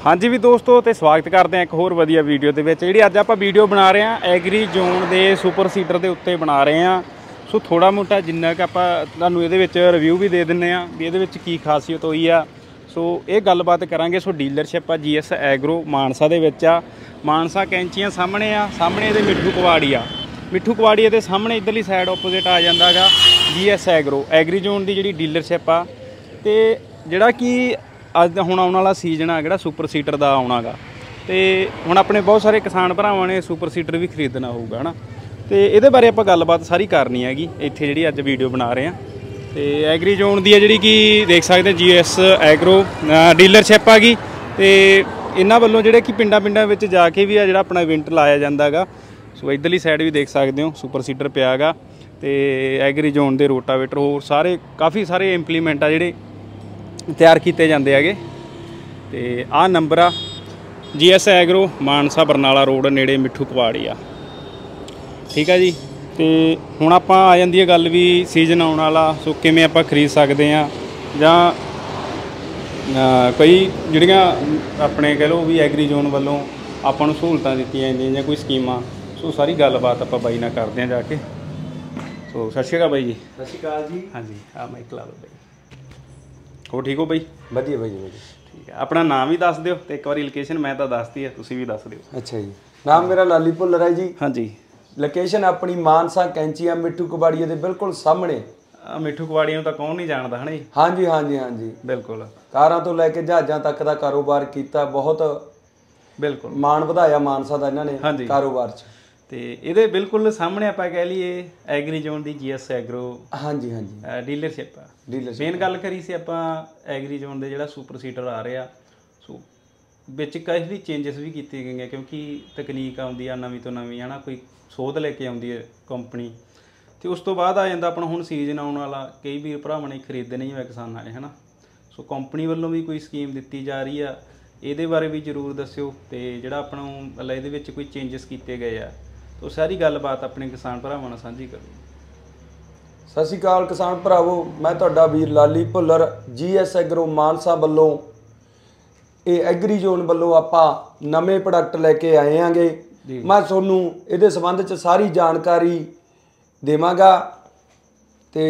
हाँ जी भी दोस्तों तो स्वागत करते हैं एक होर वधिया वीडियो के जी अज आप वीडियो बना रहे हैं एग्री जोन के सुपर सीडर के उत्ते बना रहे हैं। सो थोड़ा मोटा जिन्ना कि आप ये रिव्यू भी दे दें भी ये की खासियत हुई आ। सो ये गलबात करांगे। सो डीलरशिप आ GS एग्रो मानसा दे विच आ। मानसा कैंचियां सामने आ, सामने ये मिठू कुवाड़िया के सामने इधरली साइड ओपोजिट आ जाता गा GS एग्रो एग्री जोन की जी डीलरशिप आ। तो जिहड़ा कि अज हुण आउण वाला सीजन आ जिहड़ा सुपर सीडर का आउणा गा तो हुण अपने बहुत सारे किसान भरावां ने सुपर सीडर भी खरीदना होगा है ना। तो ये बारे आप गलबात सारी करनी हैगी इत्थे जिहड़ी अज वीडियो बना रहे हैं। तो एग्री जोन की है जिहड़ी कि देख सकते GS एग्रो डीलरशिप आ गई। तो इन्हां वल्लों जिहड़े कि पिंडां विच जाके भी जिहड़ा अपना इवेंट लाया जांदा गा। सो इधरली साइड भी देख सकते हो सुपर सीडर पिया गा। तो एग्री जोन के रोटावेटर होर सारे काफ़ी सारे इंप्लीमेंट आ जिहड़े तैयार किए जाते हैं। तो आ नंबर आ GS agro Mansa Barnala road नेड़े मिठू कुवाड़िया ठीक है जी। तो हुण आप आ जाती है गल भी सीजन आने वाला। सो किवें आपां खरीद सकते हैं जां कई जिहड़ियां अपने कह लो भी एग्री जोन वालों आपां नूं सहूलतां दित्तियां जांदियां जां कोई स्कीमां। सो सारी गलबात आपां बाई नाल करदे हैं जाके। सो सत श्री अकाल बाई जी। सत श्री अकाल जी। हाँ जी आ माइक ला लो बाई। हो ठीक हो बई? वधिया भाई जी ठीक है। अपना नाम भी दस दिओ ते एक बार लोकेशन मैं तो दसती है तुसीं भी दस दिओ। अच्छा जी। नाम मेरा लाली भुल्लर है जी। हाँ जी। लोकेशन अपनी मानसा कैंचिया मिठू कुवाड़िया के बिल्कुल सामने। मिठू कुवाड़िया तो कौन नहीं जानता है ना जी। हाँ जी हाँ जी हाँ जी बिल्कुल। कारां तो लैके जहाज़ां तक का कारोबार किया बहुत बिल्कुल मान वधाया मानसा का इन्होंने हाँ जी कारोबार च। तो ये बिल्कुल सामने आप कह लीए एग्री जोन की GS एग्रो हाँ जी हाँ जी डीलरशिप डीलरशिप मेन गल करी सी आप एग्री जोन के जो सुपर सीडर आ रहा। सो बिच काफ़ी चेंजिस भी किए गए हैं क्योंकि तकनीक आती है नवीं तो नवीं है ना। कोई सोध लेके आती है कंपनी। तो उस तो बाद आ जाता अपना हुण सीजन आने वाला कई वीर भरावां ने खरीदने ही होए किसानां ने है ना। सो कंपनी वालों भी कोई स्कीम दी जा रही है ये बारे भी जरूर दस्यो। तो जिहड़ा अपना मतलब ये कोई चेंजिस किए गए आ तो सारी गलबात अपने किसान भरावां नाल सांझी करो। सत श्री अकाल किसान भरावो मैं तुहाडा वीर लाली भुल्लर GS एग्रो मानसा वल्लों ये एग्री जोन वल्लों आपां नवे प्रोडक्ट लैके आए हांगे। मैं तुहानूं इहदे संबंध च सारी जानकारी देवांगा। ते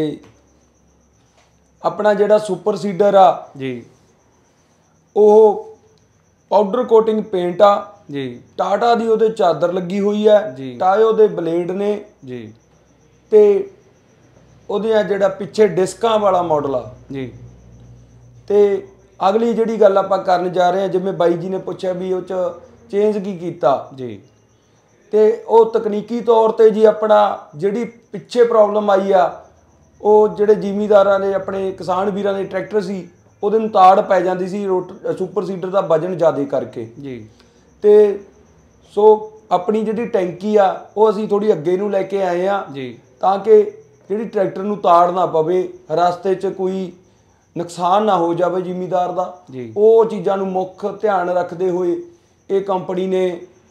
अपना जिहड़ा सुपर सीडर आ जी ਉਹ पाउडर कोटिंग पेंट आ जी टाटा दी ਉਹਦੇ ਚਾਦਰ ਲੱਗੀ ਹੋਈ ਹੈ ਟਾਇਓ ਦੇ ਬਲੇਡ ਨੇ ਜੀ ਤੇ ਉਹਦੀਆਂ ਜਿਹੜਾ ਪਿੱਛੇ ਡਿਸਕਾਂ ਵਾਲਾ ਮਾਡਲ ਆ ਜੀ। ਤੇ ਅਗਲੀ ਜਿਹੜੀ ਗੱਲ ਆਪਾਂ ਕਰਨ ਜਾ ਰਹੇ ਹਾਂ ਜਿਵੇਂ ਬਾਈ ਜੀ ਨੇ ਪੁੱਛਿਆ ਵੀ ਉਹ ਚ ਚੇਂਜ ਕੀ ਕੀਤਾ ਜੀ ਤੇ ਉਹ ਤਕਨੀਕੀ ਤੌਰ ਤੇ ਜੀ ਆਪਣਾ ਜਿਹੜੀ ਪਿੱਛੇ ਪ੍ਰੋਬਲਮ ਆਈ ਆ ਉਹ ਜਿਹੜੇ ਜ਼ਿਮੀਂਦਾਰਾਂ ਨੇ ਆਪਣੇ ਕਿਸਾਨ ਵੀਰਾਂ ਦੇ ਟਰੈਕਟਰ ਸੀ ਉਹਦੇ ਨੂੰ ਤਾੜ ਪੈ ਜਾਂਦੀ ਸੀ ਸੁਪਰ ਸੀਡਰ ਦਾ ਵਜਨ ਜ਼ਿਆਦਾ ਕਰਕੇ ਜੀ। ਤੇ ਸੋ ਆਪਣੀ ਜਿਹੜੀ ਟੈਂਕੀ ਆ ਉਹ ਅਸੀਂ ਥੋੜੀ ਅੱਗੇ ਨੂੰ ਲੈ ਕੇ ਆਏ ਆ ਜੀ ਤਾਂ ਕਿ ਜਿਹੜੀ ਟਰੈਕਟਰ ਨੂੰ ਤਾੜ ਨਾ ਪਵੇ ਰਸਤੇ 'ਚ ਕੋਈ ਨੁਕਸਾਨ ਨਾ ਹੋ ਜਾਵੇ ਜ਼ਿਮੀਂਦਾਰ ਦਾ। ਉਹ ਚੀਜ਼ਾਂ ਨੂੰ ਮੁੱਖ ਧਿਆਨ ਰੱਖਦੇ ਹੋਏ ਇਹ ਕੰਪਨੀ ਨੇ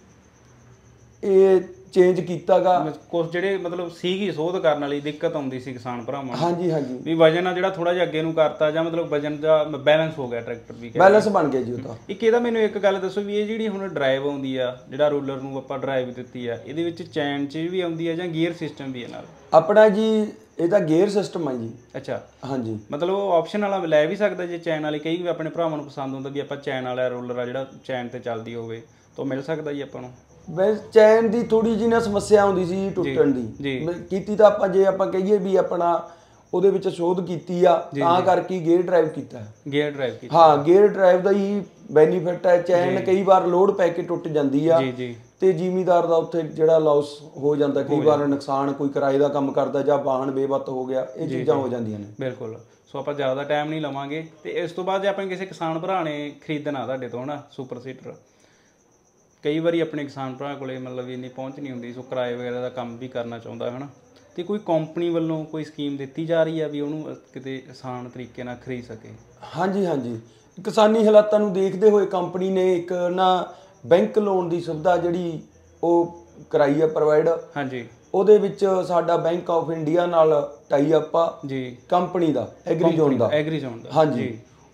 ਇਹ चेंज किया गा। कुछ जिहड़े मतलब सीगी सोध करने वाली दिक्कत आउंदी सी किसान भरावां नूं। हाँ जी हाँ जी भी वजन आ जिहड़ा थोड़ा जिहा अगे नूं करता जां मतलब वजन दा बैलेंस हो गया ट्रैक्टर भी बैलेंस बन गया जी वो। एक इहदा मैनूं एक गल दसो भी ये जिहड़ी हुण ड्राइव आउंदी आ जिहड़ा रोलर नूं आपां ड्राइव दित्ती आ इहदे विच चैन च भी आउंदी आ जां गियर सिस्टम भी है नाल? अपना जी ਇਹਦਾ ਗੇਅਰ ਸਿਸਟਮ ਹੈ ਜੀ। ਅੱਛਾ ਹਾਂਜੀ ਮਤਲਬ ਉਹ ਆਪਸ਼ਨ ਵਾਲਾ ਲੈ ਵੀ ਸਕਦਾ ਜੇ ਚੈਨ ਵਾਲੀ ਕਈ ਵੀ ਆਪਣੇ ਭਰਾਵਾਂ ਨੂੰ ਪਸੰਦ ਹੁੰਦਾ ਵੀ ਆਪਾਂ ਚੈਨ ਵਾਲਾ ਰੋਲਰ ਆ ਜਿਹੜਾ ਚੈਨ ਤੇ ਚੱਲਦੀ ਹੋਵੇ ਤਾਂ ਮਿਲ ਸਕਦਾ ਜੀ ਆਪਾਂ ਨੂੰ? ਬਸ ਚੈਨ ਦੀ ਥੋੜੀ ਜਿਹੀ ਨਾ ਸਮੱਸਿਆ ਆਉਂਦੀ ਸੀ ਟੁੱਟਣ ਦੀ ਕੀਤੀ ਤਾਂ ਆਪਾਂ ਜੇ ਆਪਾਂ ਕਹੀਏ ਵੀ ਆਪਣਾ ਉਹਦੇ ਵਿੱਚ ਸ਼ੋਧ ਕੀਤੀ ਆ ਤਾਂ ਕਰਕੇ ਗੇਅਰ ਡਰਾਈਵ ਕੀਤਾ। ਗੇਅਰ ਡਰਾਈਵ ਕੀਤਾ ਹਾਂ ਗੇਅਰ ਡਰਾਈਵ ਦਾ ਹੀ ਬੈਨੀਫਿਟ ਹੈ। ਚੈਨ ਕਈ ਵਾਰ ਲੋਡ ਪੈ ਕੇ ਟੁੱਟ ਜਾਂਦੀ ਆ ਤੇ ਜ਼ਿਮੀਂਦਾਰ ਦਾ ਉੱਥੇ ਜਿਹੜਾ ਲਾਸ ਹੋ ਜਾਂਦਾ ਕਈ ਵਾਰ ਨੁਕਸਾਨ ਕੋਈ ਕਿਰਾਏ ਦਾ ਕੰਮ ਕਰਦਾ ਜਾਂ ਵਾਹਨ ਬੇਵੱਤ ਹੋ ਗਿਆ ਇਹ ਚੀਜ਼ਾਂ ਹੋ ਜਾਂਦੀਆਂ ਨੇ। ਬਿਲਕੁਲ। ਸੋ ਆਪਾਂ ਜ਼ਿਆਦਾ ਟਾਈਮ ਨਹੀਂ ਲਵਾਂਗੇ ਤੇ ਇਸ ਤੋਂ ਬਾਅਦ ਜੇ ਆਪਾਂ ਕਿਸੇ ਕਿਸਾਨ ਭਰਾ ਨੇ ਖਰੀਦਣਾ ਤੁਹਾਡੇ ਤੋਂ ਨਾ ਸੁਪਰ ਸੀਡਰ ਕਈ ਵਾਰੀ ਆਪਣੇ ਕਿਸਾਨ ਭਰਾ ਕੋਲੇ मतलब ਇੰਨੀ ਪਹੁੰਚ ਨਹੀਂ ਹੁੰਦੀ ਸੋ ਕਿਰਾਏ ਵਗੈਰਾ ਦਾ ਕੰਮ ਵੀ ਕਰਨਾ ਚਾਹੁੰਦਾ ਹੈ ਨਾ ਤੇ ਕੋਈ ਕੰਪਨੀ ਵੱਲੋਂ ਕੋਈ ਸਕੀਮ ਦਿੱਤੀ ਜਾ ਰਹੀ ਆ ਵੀ ਉਹਨੂੰ ਕਿਤੇ ਆਸਾਨ ਤਰੀਕੇ ਨਾਲ ਖਰੀਦ ਸਕੇ? ਹਾਂਜੀ ਹਾਂਜੀ ਕਿਸਾਨੀ ਹਾਲਾਤਾਂ ਨੂੰ ਦੇਖਦੇ ਹੋਏ ਕੰਪਨੀ ਨੇ ਇੱਕ ਨਾ ਬੈਂਕ ਲੋਨ ਦੀ ਸੁਵਿਧਾ ਜਿਹੜੀ ਉਹ ਕਰਾਈ ਆ ਪ੍ਰੋਵਾਈਡ। ਹਾਂਜੀ ਉਹਦੇ ਵਿੱਚ ਸਾਡਾ ਬੈਂਕ ਆਫ ਇੰਡੀਆ ਨਾਲ ਟਾਈ ਅਪ ਆ ਜੀ ਕੰਪਨੀ ਦਾ ਐਗਰੀ ਜ਼ੋਨ ਦਾ। ਹਾਂਜੀ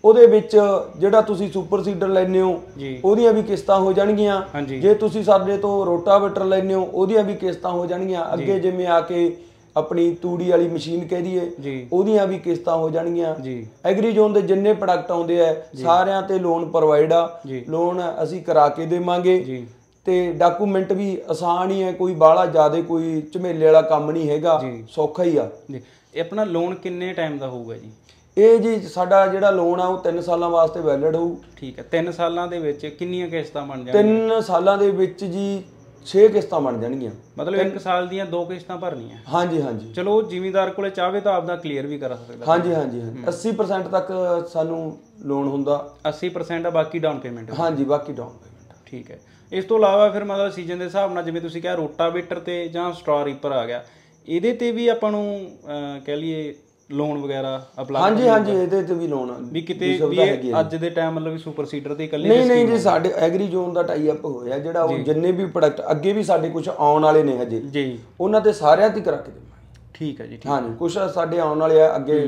ਉਹਦੇ ਵਿੱਚ ਜਿਹੜਾ ਤੁਸੀਂ ਸੁਪਰ ਸੀਡਰ ਲੈਂਦੇ ਹੋ ਉਹਦੀਆਂ ਵੀ ਕਿਸ਼ਤਾਂ ਹੋ ਜਾਣਗੀਆਂ। ਜੇ ਤੁਸੀਂ ਸਾਡੇ ਤੋਂ ਰੋਟਾਵੇਟਰ ਲੈਂਦੇ ਹੋ ਉਹਦੀਆਂ ਵੀ ਕਿਸ਼ਤਾਂ ਹੋ ਜਾਣਗੀਆਂ। ਅੱਗੇ ਜਿਵੇਂ ਆ ਕੇ ਆਪਣੀ ਤੂੜੀ ਵਾਲੀ ਮਸ਼ੀਨ ਕਹਿ ਦਈਏ ਉਹਦੀਆਂ ਵੀ ਕਿਸ਼ਤਾਂ ਹੋ ਜਾਣਗੀਆਂ। ਐਗਰੀ ਜ਼ੋਨ ਦੇ ਜਿੰਨੇ ਪ੍ਰੋਡਕਟ ਆਉਂਦੇ ਆ ਸਾਰਿਆਂ ਤੇ ਲੋਨ ਪ੍ਰੋਵਾਈਡ ਆ। ਲੋਨ ਅਸੀਂ ਕਰਾ ਕੇ ਦੇਵਾਂਗੇ ਤੇ ਡਾਕੂਮੈਂਟ ਵੀ ਆਸਾਨ ਹੀ ਹੈ, ਕੋਈ ਬਾਹਲਾ ਜ਼ਿਆਦਾ ਕੋਈ ਝਮੇਲੇ ਵਾਲਾ ਕੰਮ ਨਹੀਂ ਹੈਗਾ, ਸੌਖਾ ਹੀ ਆ। ਇਹ ਆਪਣਾ ਲੋਨ ਕਿੰਨੇ ਟਾਈਮ ਦਾ ਹੋਊਗਾ ਜੀ? ਇਹ ਜੀ ਸਾਡਾ ਜਿਹੜਾ ਲੋਨ ਆ ਉਹ 3 ਸਾਲਾਂ ਵਾਸਤੇ ਵੈਲਿਡ ਹੋਊ। ਠੀਕ ਹੈ। 3 ਸਾਲਾਂ ਦੇ ਵਿੱਚ ਕਿੰਨੀਆਂ ਕਿਸ਼ਤਾਂ ਬਣ ਜਾਣਗੀਆਂ? 3 ਸਾਲਾਂ ਦੇ ਵਿੱਚ ਜੀ 6 ਕਿਸ਼ਤਾਂ ਬਣ ਜਾਣਗੀਆਂ। ਮਤਲਬ 1 ਸਾਲ ਦੀਆਂ 2 ਕਿਸ਼ਤਾਂ ਭਰਨੀਆਂ? ਹਾਂਜੀ ਹਾਂਜੀ। ਚਲੋ ਜ਼ਿਮੀਂਦਾਰ ਕੋਲੇ ਚਾਹਵੇ ਤਾਂ ਆਪਦਾ ਕਲੀਅਰ ਵੀ ਕਰਾ ਸਕਦਾ। ਹਾਂਜੀ ਹਾਂਜੀ। 80% ਤੱਕ ਸਾਨੂੰ ਲੋਨ ਹੁੰਦਾ। 80% ਆ, ਬਾਕੀ ਡਾਊਨ ਪੇਮੈਂਟ? ਹਾਂਜੀ, ਬਾਕੀ ਡਾਊਨ ਪੇਮੈਂਟ। ਠੀਕ ਹੈ। ਇਸ ਤੋਂ ਇਲਾਵਾ ਫਿਰ ਮਤਲਬ ਸੀਜ਼ਨ ਦੇ ਹਿਸਾਬ ਨਾਲ ਜਿਵੇਂ ਤੁਸੀਂ ਕਿਹਾ ਰੋਟਾਵੇਟਰ ਤੇ ਜਾਂ ਸਟ੍ਰਾ ਰੀਪਰ ਆ ਗਿਆ, ਇਹਦੇ ਤੇ ਵੀ ਆਪਾਂ ਨੂੰ ਕਹਿ ਲਈਏ ਲੋਨ ਵਗੈਰਾ ਅਪਲਾਈ? ਹਾਂਜੀ ਹਾਂਜੀ, ਇਹਦੇ ਤੇ ਵੀ ਲੋਨ ਵੀ ਕਿਤੇ ਵੀ ਅੱਜ ਦੇ ਟਾਈਮ ਮਤਲਬ ਸੁਪਰ ਸੀਡਰ ਤੇ ਇਕੱਲੇ? ਨਹੀਂ ਜੀ, ਸਾਡੇ ਐਗਰੀ ਜ਼ੋਨ ਦਾ ਟਾਈ ਅਪ ਹੋਇਆ ਜਿਹੜਾ ਉਹ ਜਿੰਨੇ ਵੀ ਪ੍ਰੋਡਕਟ ਅੱਗੇ ਵੀ ਸਾਡੇ ਕੁਝ ਆਉਣ ਵਾਲੇ ਨੇ ਹਜੇ ਜੀ, ਉਹਨਾਂ ਤੇ ਸਾਰਿਆਂ ਤੇ ਕਰਾ ਕੇ ਦੇਵਾਂਗੇ। ਠੀਕ ਹੈ ਜੀ। ਹਾਂਜੀ, ਕੁਝ ਸਾਡੇ ਆਉਣ ਵਾਲੇ ਆ ਅੱਗੇ,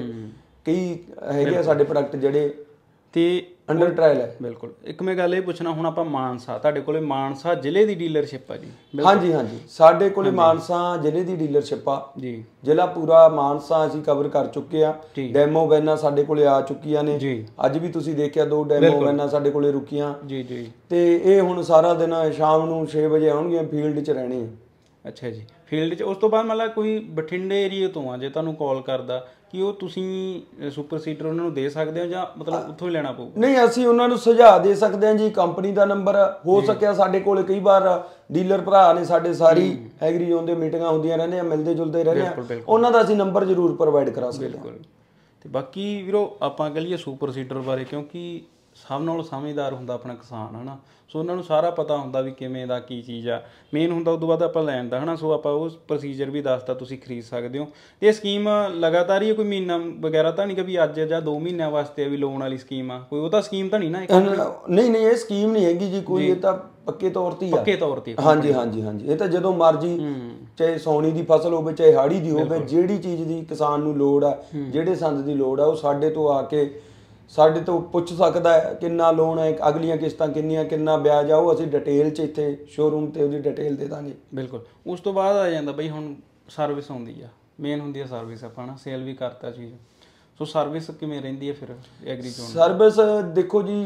ਕਈ ਹੈਗੇ ਆ ਸਾਡੇ ਪ੍ਰੋਡਕਟ ਜਿਹੜੇ ਤੇ ਅੰਡਰ ਟ੍ਰਾਇਲ ਹੈ। ਬਿਲਕੁਲ। ਇੱਕ ਮੈਂ ਗੱਲ ਇਹ ਪੁੱਛਣਾ, ਹੁਣ ਆਪਾਂ ਮਾਨਸਾ, ਤੁਹਾਡੇ ਕੋਲੇ ਮਾਨਸਾ ਜ਼ਿਲ੍ਹੇ ਦੀ ਡੀਲਰਸ਼ਿਪ ਆ ਜੀ? ਹਾਂਜੀ ਹਾਂਜੀ, ਸਾਡੇ ਕੋਲੇ ਮਾਨਸਾ ਜ਼ਿਲ੍ਹੇ ਦੀ ਡੀਲਰਸ਼ਿਪ ਆ ਜੀ। ਜ਼ਿਲ੍ਹਾ ਪੂਰਾ ਮਾਨਸਾ ਅਸੀਂ ਕਵਰ ਕਰ ਚੁੱਕੇ ਆ। ਡੈਮੋ ਵੈਨਾਂ ਸਾਡੇ ਕੋਲੇ ਆ ਚੁੱਕੀਆਂ ਨੇ। ਅੱਜ ਵੀ ਤੁਸੀਂ ਦੇਖਿਆ 2 ਡੈਮੋ ਵੈਨਾਂ ਸਾਡੇ ਕੋਲੇ ਰੁਕੀਆਂ ਜੀ ਜੀ। ਤੇ ਇਹ ਹੁਣ ਸਾਰਾ ਦਿਨ ਸ਼ਾਮ ਨੂੰ 6 ਵਜੇ ਆਉਣਗੀਆਂ, ਫੀਲਡ 'ਚ ਰਹਿਣੇ ਆ। ਅੱਛਾ ਜੀ, ਫੀਲਡ 'ਚ। ਉਸ ਤੋਂ ਬਾਅਦ ਮਤਲਬ ਕੋਈ ਬਠਿੰਡੇ ਏਰੀਏ ਤੋਂ ਆ ਜੇ ਤੁਹਾਨੂੰ ਕਾਲ ਕਰਦਾ, ਕਿ ਉਹ ਤੁਸੀਂ ਸੁਪਰ ਸੀਡਰ ਉਹਨਾਂ ਨੂੰ ਦੇ ਸਕਦੇ ਹੋ ਜਾਂ ਮਤਲਬ ਉੱਥੋਂ ਹੀ ਲੈਣਾ ਪਊਗਾ? ਨਹੀਂ, ਅਸੀਂ ਉਹਨਾਂ ਨੂੰ ਸੁਝਾਅ ਦੇ ਸਕਦੇ ਹਾਂ ਜੀ। ਕੰਪਨੀ ਦਾ ਨੰਬਰ ਹੋ ਸਕਿਆ ਸਾਡੇ ਕੋਲ, ਕਈ ਵਾਰ ਡੀਲਰ ਭਰਾ ਨੇ ਸਾਡੇ ਸਾਰੀ ਐਗਰੀ ਜ਼ੋਨ ਦੇ ਮੀਟਿੰਗਾਂ ਹੁੰਦੀਆਂ ਰਹਿੰਦੀਆਂ, ਮਿਲਦੇ ਜੁਲਦੇ ਰਹਿੰਦੇ ਆ, ਉਹਨਾਂ ਦਾ ਅਸੀਂ ਨੰਬਰ ਜ਼ਰੂਰ ਪ੍ਰੋਵਾਈਡ ਕਰਾ ਸਕਦੇ ਹਾਂ। ਬਿਲਕੁਲ। ਤੇ ਬਾਕੀ ਵੀਰੋ ਆਪਾਂ ਕਹ ਲਈਏ ਸੁਪਰ ਸੀਡਰ ਬਾਰੇ, ਕਿਉਂਕਿ ਸਭ ਨਾਲੋਂ ਸਮਝਦਾਰ ਹੁੰਦਾ ਆਪਣਾ ਕਿਸਾਨ, ਹੈ ਨਾ। ਸੋ ਉਹਨਾਂ ਨੂੰ ਸਾਰਾ ਪਤਾ ਹੁੰਦਾ ਵੀ ਕਿਵੇਂ ਦਾ ਕੀ ਚੀਜ਼ ਆ, ਮੇਨ ਹੁੰਦਾ ਉਦੋਂ ਬਾਅਦ ਆਪਾਂ ਲੈਣ ਦਾ, ਹੈ ਨਾ। ਸੋ ਆਪਾਂ ਉਹ ਪ੍ਰੋਸੀਜਰ ਵੀ ਦੱਸਤਾ, ਤੁਸੀਂ ਖਰੀਦ ਸਕਦੇ ਹੋ। ਤੇ ਇਹ ਸਕੀਮ ਲਗਾਤਾਰ ਹੀ ਕੋਈ ਮਹੀਨਾ ਵਗੈਰਾ ਤਾਂ ਨਹੀਂ ਕਿ ਵੀ ਅੱਜ ਜਾਂ 2 ਮਹੀਨਿਆਂ ਵਾਸਤੇ ਵੀ ਲੋਨ ਵਾਲੀ ਸਕੀਮ ਆ ਕੋਈ? ਉਹ ਤਾਂ ਸਕੀਮ ਤਾਂ ਨਹੀਂ ਨਾ? ਨਹੀਂ ਨਹੀਂ, ਇਹ ਸਕੀਮ ਨਹੀਂ ਹੈਗੀ ਜੀ ਕੋਈ, ਇਹ ਤਾਂ ਪੱਕੇ ਤੌਰ ਤੇ ਹੀ ਆ। ਪੱਕੇ ਤੌਰ ਤੇ? ਹਾਂਜੀ ਹਾਂਜੀ ਹਾਂਜੀ। ਇਹ ਤਾਂ ਜਦੋਂ ਮਰਜੀ, ਚਾਹੇ ਸੌਣੀ ਦੀ ਫਸਲ ਹੋਵੇ ਚਾਹੇ ਹਾੜੀ ਦੀ ਹੋਵੇ, ਜਿਹੜੀ ਚੀਜ਼ ਦੀ ਕਿਸਾਨ ਨੂੰ ਲੋੜ ਆ, ਜਿਹੜੇ ਸੰਦ ਦੀ ਲੋੜ ਆ, ਉਹ ਸਾਡੇ ਤੋਂ ਆ ਕੇ ਸਾਡੇ ਤੋਂ ਪੁੱਛ ਸਕਦਾ ਹੈ ਕਿੰਨਾ ਲੋਨ ਹੈ, ਅਗਲੀਆਂ ਕਿਸ਼ਤਾਂ ਕਿੰਨੀਆਂ, ਕਿੰਨਾ ਵਿਆਜ ਆ, ਉਹ ਅਸੀਂ ਡਿਟੇਲ 'ਚ ਇੱਥੇ ਸ਼ੋਰੂਮ ਤੇ ਉਹਦੀ ਡਿਟੇਲ ਦੇ ਦਾਂਗੇ। ਬਿਲਕੁਲ। ਉਸ ਤੋਂ ਬਾਅਦ ਆ ਜਾਂਦਾ ਬਈ ਹੁਣ ਸਰਵਿਸ ਆਉਂਦੀ ਆ, ਮੇਨ ਹੁੰਦੀ ਆ ਸਰਵਿਸ। ਆਪਾਂ ਨਾ ਸੇਲ ਵੀ ਕਰਤਾ ਚੀਜ਼, ਸੋ ਸਰਵਿਸ ਕਿਵੇਂ ਰਹਿੰਦੀ ਹੈ ਫਿਰ ਐਗਰੀ ਜ਼ੋਨ? ਸਰਵਿਸ ਦੇਖੋ ਜੀ,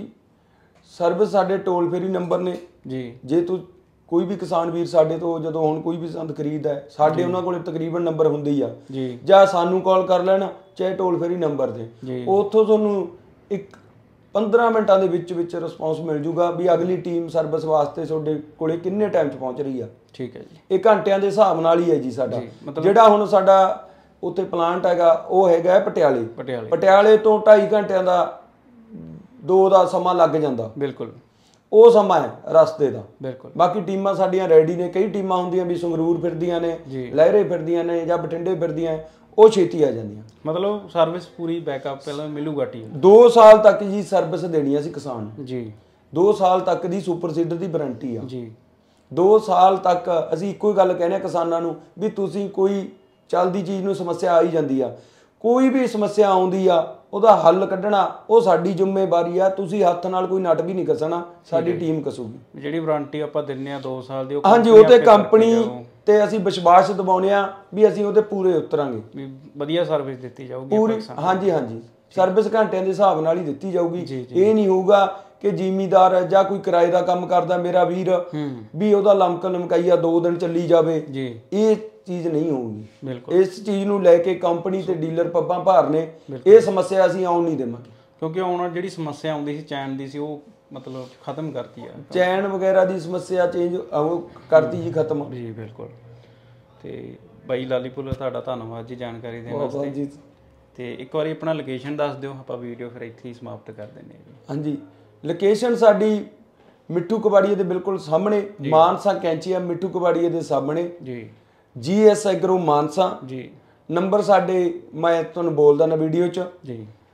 ਸਰਵਿਸ ਸਾਡੇ ਟੋਲ ਫ੍ਰੀ ਨੰਬਰ ਨੇ ਜੀ। ਜੇ ਤੂੰ ਕੋਈ ਵੀ ਕਿਸਾਨ ਵੀਰ ਸਾਡੇ ਤੋਂ ਜਦੋਂ ਹੁਣ ਕੋਈ ਵੀ ਸੰਦ ਖਰੀਦਦਾ ਹੈ, ਸਾਡੇ ਉਹਨਾਂ ਕੋਲੇ ਤਕਰੀਬਨ ਨੰਬਰ ਹੁੰਦੇ ਹੀ ਆ ਜੀ, ਜਾਂ ਸਾਨੂੰ ਕਾਲ ਕਰ ਲੈਣ ਚਾਹੇ ਟੋਲ ਫ੍ਰੀ ਨੰਬਰ ਤੇ, ਉੱਥੋਂ ਤੁਹਾਨੂੰ 15 ਮਿੰਟਾਂ ਦੇ ਵਿੱਚ ਰਿਸਪੌਂਸ ਮਿਲ ਜੂਗਾ ਵੀ ਅਗਲੀ ਟੀਮ ਸਰਵਿਸ ਵਾਸਤੇ ਤੁਹਾਡੇ ਕੋਲੇ ਕਿੰਨੇ ਟਾਈਮ 'ਚ ਪਹੁੰਚ ਰਹੀ ਆ। ਠੀਕ ਹੈ ਜੀ। ਇਹ ਘੰਟਿਆਂ ਦੇ ਹਿਸਾਬ ਨਾਲ ਹੀ ਹੈ ਜੀ ਸਾਡਾ। ਜਿਹੜਾ ਹੁਣ ਸਾਡਾ ਉੱਥੇ ਪਲਾਂਟ ਹੈਗਾ ਉਹ ਹੈਗਾ ਪਟਿਆਲੇ। ਪਟਿਆਲੇ ਤੋਂ 2.5 ਘੰਟਿਆਂ ਦਾ 2 ਦਾ ਸਮਾਂ ਲੱਗ ਜਾਂਦਾ। ਬਿਲਕੁਲ, ਉਹ ਸਮਾਂ ਹੈ ਰਸਤੇ ਦਾ। ਬਿਲਕੁਲ। ਬਾਕੀ ਟੀਮਾਂ ਸਾਡੀਆਂ ਰੈਡੀ ਨੇ। ਕਈ ਟੀਮਾਂ ਹੁੰਦੀਆਂ ਵੀ ਸੰਗਰੂਰ ਫਿਰਦੀਆਂ ਨੇ, ਲਹਿਰੇ ਫਿਰਦੀਆਂ ਨੇ, ਜਾਂ ਬਠਿੰਡੇ ਫਿਰਦੀਆਂ, ਉਹ ਛੇਤੀ ਆ ਜਾਂਦੀਆਂ। ਮਤਲਬ ਸਰਵਿਸ ਪੂਰੀ ਬੈਕਅਪ ਪਹਿਲਾਂ ਮਿਲੂਗਾ ਟੀਮ? 2 ਸਾਲ ਤੱਕ ਜੀ ਸਰਵਿਸ ਦੇਣੀ ਆ ਅਸੀਂ ਕਿਸਾਨ ਨੂੰ ਜੀ। 2 ਸਾਲ ਤੱਕ ਦੀ ਸੁਪਰ ਸੀਡਰ ਦੀ ਵਾਰੰਟੀ ਆ ਜੀ। 2 ਸਾਲ ਤੱਕ ਅਸੀਂ ਇੱਕੋ ਹੀ ਗੱਲ ਕਹਿੰਦੇ ਆ ਕਿਸਾਨਾਂ ਨੂੰ ਵੀ ਤੁਸੀਂ ਕੋਈ ਚੱਲਦੀ ਚੀਜ਼ ਨੂੰ ਸਮੱਸਿਆ ਆ ਹੀ ਜਾਂਦੀ ਆ, ਕੋਈ ਵੀ ਸਮੱਸਿਆ ਆਉਂਦੀ ਆ ਉਹਦਾ ਹੱਲ ਕੱਢਣਾ ਉਹ ਸਾਡੀ ਜ਼ਿੰਮੇਵਾਰੀ ਆ। ਤੁਸੀਂ ਹੱਥ ਨਾਲ ਕੋਈ ਨਟ ਵੀ ਨਹੀਂ ਕੱਸਣਾ, ਸਾਡੀ ਟੀਮ ਕੱਸੂਗੀ। ਜਿਹੜੀ ਵਾਰੰਟੀ ਆਪਾਂ ਦਿੰਨੇ ਆ 2 ਸਾਲ ਦੀ, ਹਾਂਜੀ, ਉਹ ਤੇ ਕੰਪਨੀ ਤੇ ਅਸੀਂ ਵਿਸ਼ਵਾਸ ਦਿਵਾਉਂਦੇ ਆ ਵੀ ਅਸੀਂ ਉਹਦੇ ਪੂਰੇ ਉਤਰਾਂਗੇ, ਵੀ ਵਧੀਆ ਸਰਵਿਸ ਦਿੱਤੀ ਜਾਊਗੀ ਪੂਰੀ। ਹਾਂਜੀ ਹਾਂਜੀ, ਸਰਵਿਸ ਘੰਟਿਆਂ ਦੇ ਹਿਸਾਬ ਨਾਲ ਹੀ ਦਿੱਤੀ ਜਾਊਗੀ। ਇਹ ਨਹੀਂ ਹੋਊਗਾ ਕਿ ਜ਼ਿਮੀਦਾਰ ਜਾਂ ਕੋਈ ਕਿਰਾਏ ਦਾ ਕੰਮ ਕਰਦਾ ਮੇਰਾ ਵੀਰ ਵੀ ਉਹਦਾ ਲਮਕਾਈਆ 2 ਦਿਨ ਚੱਲੀ ਜਾਵੇ, ਇਹ ਚੀਜ਼ ਨਹੀਂ ਹੋਊਗੀ। ਇਸ ਚੀਜ਼ ਨੂੰ ਲੈ ਕੇ ਕੰਪਨੀ ਤੇ ਡੀਲਰ ਪੱਬਾਂ ਭਾਰ ਨੇ। ਇਹ ਸਮੱਸਿਆ ਅਸੀਂ ਆਉਣ ਨਹੀਂ ਦੇਵਾਂਗੇ, ਕਿਉਂਕਿ ਆਉਣ ਜਿਹੜੀ ਸਮੱਸਿਆ ਆਉਂਦੀ ਸੀ ਚੈਨ ਦੀ ਸੀ, ਉਹ ਮਤਲਬ ਖਤਮ ਕਰਤੀ ਆ। ਚੈਨ ਵਗੈਰਾ ਦੀ ਸਮੱਸਿਆ ਚੇਂਜ ਉਹ ਕਰਤੀ ਜੀ, ਖਤਮ ਜੀ। ਬਿਲਕੁਲ। ਤੇ ਬਾਈ ਲਾਲੀਪੁਰ ਤੁਹਾਡਾ ਧੰਨਵਾਦ ਜੀ ਜਾਣਕਾਰੀ ਦੇਣ ਵਾਸਤੇ। ਤੇ ਇੱਕ ਵਾਰੀ ਆਪਣਾ ਲੋਕੇਸ਼ਨ ਦੱਸ ਦਿਓ, ਆਪਾਂ ਵੀਡੀਓ ਫਿਰ ਇੱਥੇ ਹੀ ਸਮਾਪਤ ਕਰ ਦਿੰਦੇ ਹਾਂ ਜੀ। ਹਾਂਜੀ, ਲੋਕੇਸ਼ਨ ਸਾਡੀ ਮਿੱਠੂ ਕਬਾੜੀਏ ਦੇ ਬਿਲਕੁਲ ਸਾਹਮਣੇ, ਮਾਨਸਾ ਕੈਂਚੀਆ ਮਿੱਠੂ ਕਬਾੜੀਏ ਦੇ ਸਾਹਮਣੇ ਜੀ। GS ਐਗਰੋ ਮਾਨਸਾ ਜੀ। ਨੰਬਰ ਸਾਡੇ ਮੈਂ ਤੁਹਾਨੂੰ ਬੋਲ ਦਿੰਦਾ ਵੀਡੀਓ 'ਚ ਜੀ,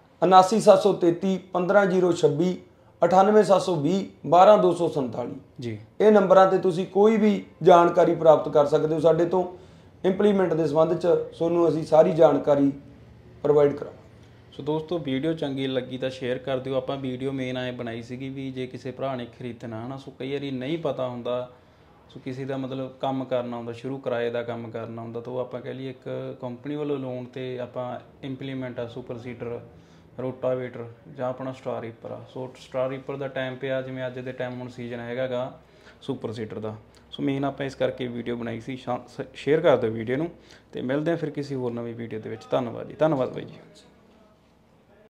79733 15026 98720 12247 ਜੀ। ਇਹ ਨੰਬਰਾਂ ਤੇ ਤੁਸੀਂ ਕੋਈ ਵੀ ਜਾਣਕਾਰੀ ਪ੍ਰਾਪਤ ਕਰ ਸਕਦੇ ਹੋ ਸਾਡੇ ਤੋਂ। ਇੰਪਲੀਮੈਂਟ ਦੇ ਸੰਬੰਧ 'ਚ ਤੁਹਾਨੂੰ ਅਸੀਂ ਸਾਰੀ ਜਾਣਕਾਰੀ ਪ੍ਰੋਵਾਈਡ ਕਰਾਂਗੇ। ਸੋ ਦੋਸਤੋ ਵੀਡੀਓ ਚੰਗੀ ਲੱਗੀ ਤਾਂ ਸ਼ੇਅਰ ਕਰ ਦਿਓ। ਆਪਾਂ ਵੀਡੀਓ ਮੇਨ ਆਏ ਬਣਾਈ ਸੀਗੀ ਵੀ ਜੇ ਕਿਸੇ ਭਰਾ ਨੇ ਖਰੀਦਣਾ ਹੈ ਨਾ, ਸੋ ਕਈ ਵਾਰੀ ਨਹੀਂ ਪਤਾ ਹੁੰਦਾ, ਸੋ ਕਿਸੇ ਦਾ ਮਤਲਬ ਕੰਮ ਕਰਨਾ ਹੁੰਦਾ, ਸ਼ੁਰੂ ਕਿਰਾਏ ਦਾ ਕੰਮ ਕਰਨਾ ਹੁੰਦਾ, ਤਾਂ ਉਹ ਆਪਾਂ ਕਹਿ ਲਈਏ ਇੱਕ ਕੰਪਨੀ ਵੱਲੋਂ ਲੋਨ ਤੇ ਆਪਾਂ ਇੰਪਲੀਮੈਂਟ ਆ ਸੁਪਰ ਸੀਡਰ, ਰੋਟਾਵੇਟਰ ਜਾਂ ਆਪਣਾ ਸਟਾਰ ਰੀਪਰ ਆ। ਸੋ ਸਟਾਰ ਰੀਪਰ ਦਾ ਟਾਈਮ ਪਿਆ, ਜਿਵੇਂ ਅੱਜ ਦੇ ਟਾਈਮ ਹੁਣ ਸੀਜ਼ਨ ਹੈਗਾ ਗਾ ਸੁਪਰ ਸੀਡਰ ਦਾ। ਸੋ ਮੇਨ ਆਪਾਂ ਇਸ ਕਰਕੇ ਵੀਡੀਓ ਬਣਾਈ ਸੀ। ਸ਼ੇਅਰ ਕਰ ਦਿਓ ਵੀਡੀਓ ਨੂੰ, ਤੇ ਮਿਲਦੇ ਹਾਂ ਫਿਰ ਕਿਸੇ ਹੋਰ ਨਵੀਂ ਵੀਡੀਓ ਦੇ ਵਿੱਚ। ਧੰਨਵਾਦ ਜੀ, ਧੰਨਵਾਦ ਬਾਈ ਜੀ।